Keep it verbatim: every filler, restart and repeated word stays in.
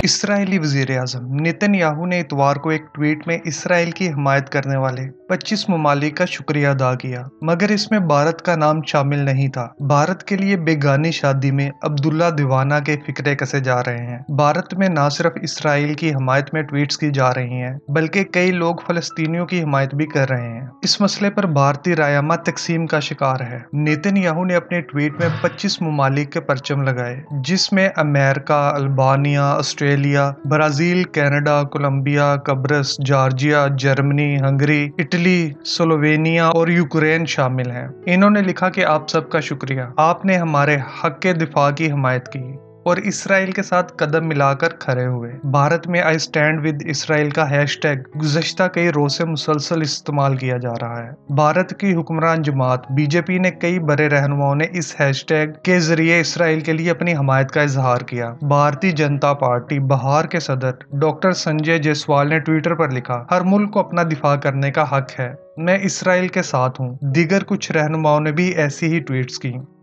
Israeli वज़ीर-ए-आज़म Netanyahu ने इतवार को एक ट्वीट में इसराइल की हिमायत करने वाले पच्चीस ममालिक का शुक्रिया अदा किया, मगर इसमें भारत का नाम शामिल नहीं था। भारत के लिए बेगानी शादी में अब्दुल्ला दीवाना के फिक्रे कसे जा रहे हैं। भारत में न सिर्फ इसराइल की हिमायत में ट्वीट्स की जा रही हैं, बल्कि कई लोग फलस्तीनियों की हिमायत भी कर रहे हैं। इस मसले पर भारतीय रायमा तकसीम का शिकार है। नेतन्याहू ने अपने ट्वीट में पच्चीस ममालिक के परचम लगाए, जिसमें America, Albania, Australia, Brazil, Canada, Colombia, कब्रस, Georgia, Germany, Hungary, Italy, Slovenia और यूक्रेन शामिल हैं। इन्होंने लिखा कि आप सबका शुक्रिया, आपने हमारे हक के दिफा की हिमायत की और इसराइल के साथ कदम मिलाकर खड़े हुए। भारत में आई स्टैंड विद इसराइल का हैशटैग गुज़श्ता कई रोज से मुसलसल इस्तेमाल किया जा रहा है। भारत की हुक्मरान जमात बीजेपी ने कई बड़े रहनुमाओं ने इस हैशटैग के जरिए इसराइल के लिए अपनी हमायत का इजहार किया। भारतीय जनता पार्टी बिहार के सदर डॉक्टर संजय जायसवाल ने ट्विटर पर लिखा, हर मुल्क को अपना दिफा करने का हक है, मैं इसराइल के साथ हूँ। दीगर कुछ रहनुमाओं ने भी ऐसी ही ट्वीट्स की।